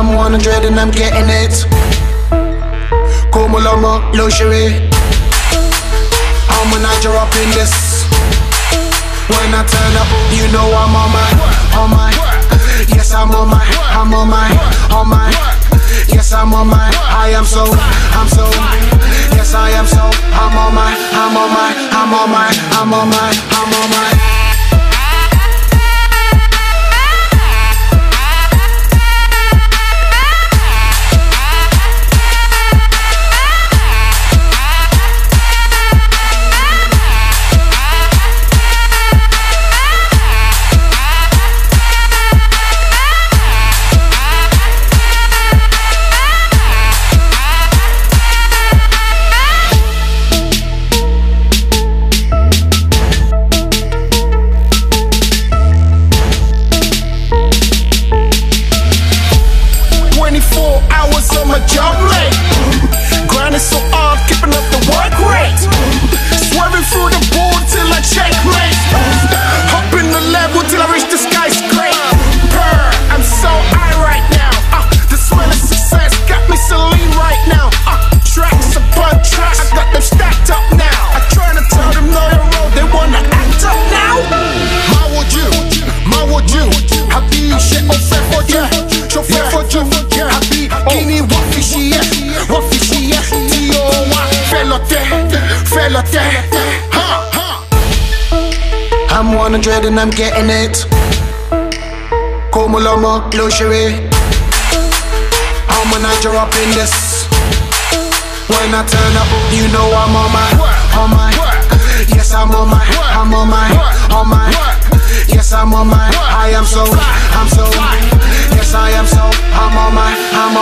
I'm 100 and I'm getting it. Como Lomo, luxury. I'm a Niger up in this. When I turn up, you know I'm on my. Yes, I'm on my. Yes, I'm on my. I'm so. Yes, I am so. I'm on my. 24 hours on my job late. Grinding so hard, keeping up the work rate. Swerving through the board till I checkmate. Hopping the level till I reach the skyscraper. I'm so high right now. The smell of success got me so lean right now. Tracks upon tracks, I got them stacked up now. I try to tell them no your road, they wanna act up now. Ma would you? Happy shit on fair for you. So fair for you. Happy Guinea Wafishia. T.O.Y. Felote. I'm 100 and I'm getting it. Como Lomo, luxury. I'm a Niger up in this. When I turn up, you know I'm on my. Yes, I'm on my. Yes, I'm on my. I'm so. Yes, I am so. I'm on my.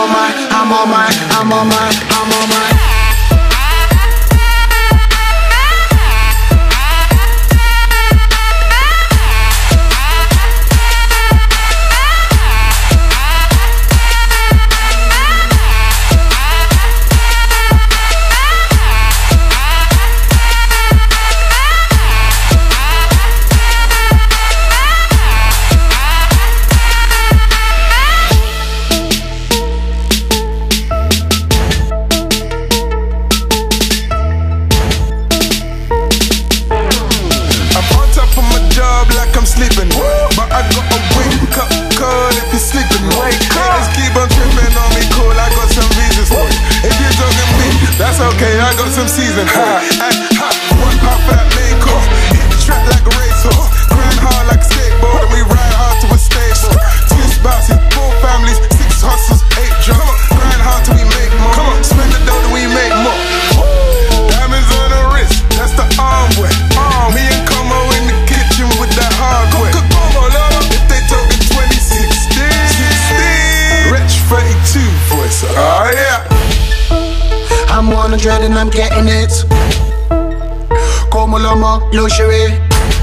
Okay, I got some season for it. One half for that main course. Hit the track like a racehorse. Grind hard like a skateboard, and we ride hard to a stable. 2 spouses, 4 families, 6 hustles, 8 jobs. Grind hard till we make more. Come on, spend the dough till we make more. Diamonds on the wrist, that's the armware. Me and Como in the kitchen with that hardware. If they talking 2016, Rich 32 voice. Oh yeah. I'm 100 and I'm getting it. Como Lomo, luxury.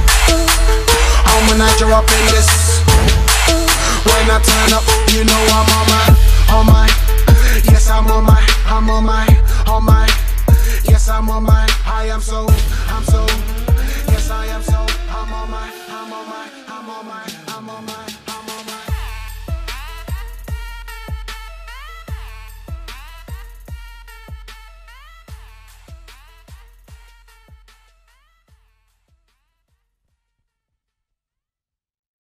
I'm a Niger up in this. When I turn up, you know I'm